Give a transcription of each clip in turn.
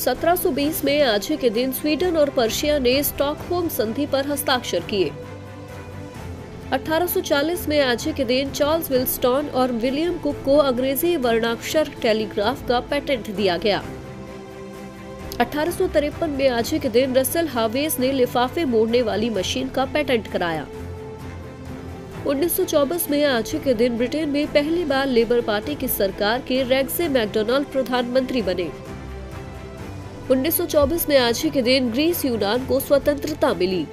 1720 में आज ही के दिन स्वीडन और पर्शिया ने स्टॉकहोम संधि पर हस्ताक्षर किए। 1840 में आज ही के दिन चार्ल्स विल्सटॉन और विलियम कुक को अंग्रेजी वर्णाक्षर टेलीग्राफ का पेटेंट दिया गया। 1853 में आज ही के दिन रसेल हावेस ने लिफाफे मोड़ने वाली मशीन का पेटेंट कराया। 1924 में आज ही के दिन ब्रिटेन में पहली बार लेबर पार्टी की सरकार के रेग्से मैकडोनाल्ड प्रधानमंत्री बने। 1924 में आज ही के दिन ग्रीस यूनान को स्वतंत्रता मिली।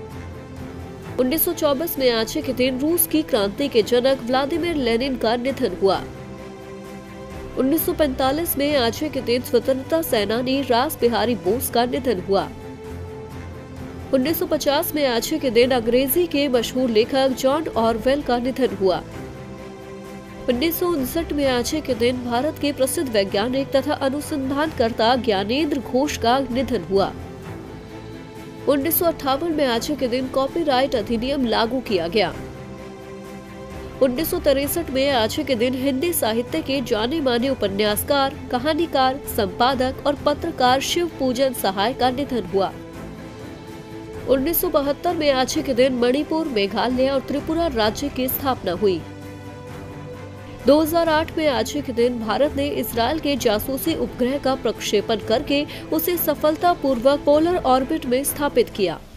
1924 में आज ही के दिन रूस की क्रांति के जनक व्लादिमीर लेनिन का निधन हुआ। 1945 में आज ही के दिन स्वतंत्रता सेनानी रास बिहारी बोस का निधन हुआ। 1950 में आज ही के दिन अंग्रेजी के मशहूर लेखक जॉन ऑरवेल का निधन हुआ। 1959 में आज ही के दिन भारत के प्रसिद्ध वैज्ञानिक तथा अनुसंधानकर्ता ज्ञानेंद्र घोष का निधन हुआ। 1958 में आज ही के दिन कॉपीराइट अधिनियम लागू किया गया। 1963 में आज ही के दिन हिंदी साहित्य के जाने माने उपन्यासकार, कहानीकार, संपादक और पत्रकार शिव पूजन सहाय का निधन हुआ। 1972 में आज ही के दिन मणिपुर, मेघालय और त्रिपुरा राज्य की स्थापना हुई। 2008 में आज ही के दिन भारत ने इजरायल के जासूसी उपग्रह का प्रक्षेपण करके उसे सफलतापूर्वक पोलर ऑर्बिट में स्थापित किया।